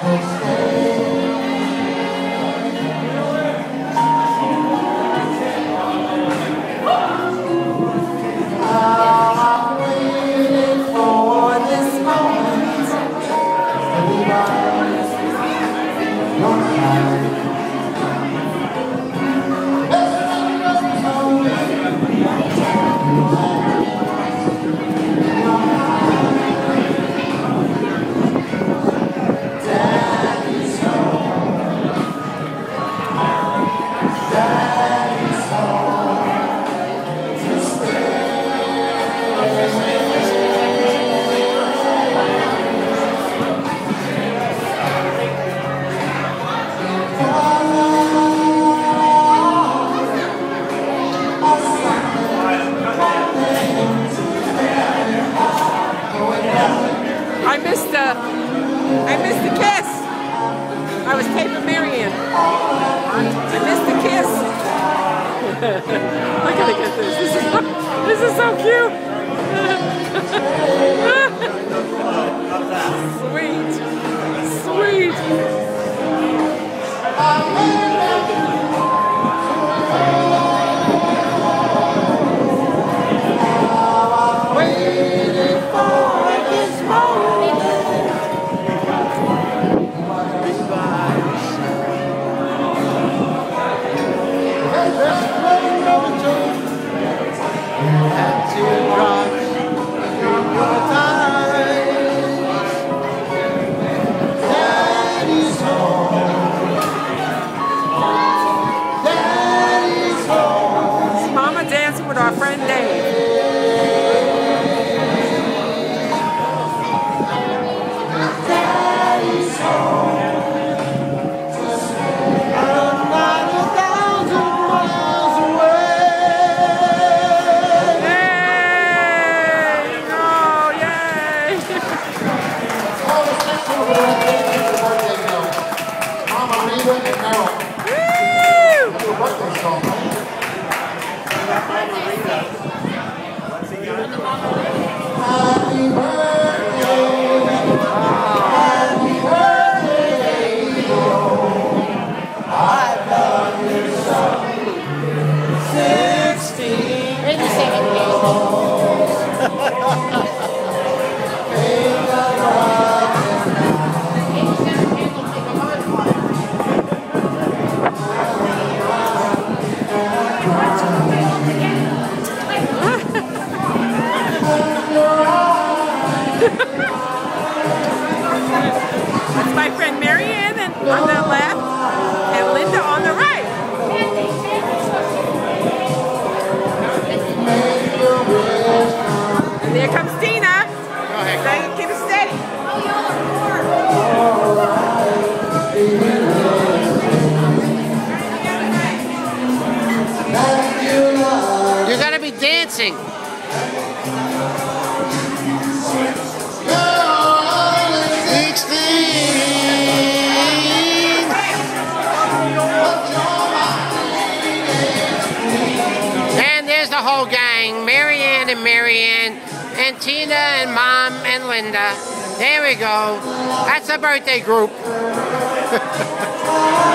I missed the kiss. I was taping Marianne. I missed the kiss. I gotta get this. This is so cute. Sweet. Sweet. With our friend Dave. Daddy's home. I'm not 1,000 miles away. Yay! Oh, yay! All the sexual birthday girls. Mama Rita and Meryl. Woo! That's your birthday song, right? Happy birthday, happy birthday, I love you so. 16 years old. Make a love That's my friend Marianne and on the left and Linda on the right. And there comes Dina. Go ahead. So keep it steady. You're gonna be dancing. And there's the whole gang, Marianne and Tina and Mom and Linda. There we go. That's a birthday group.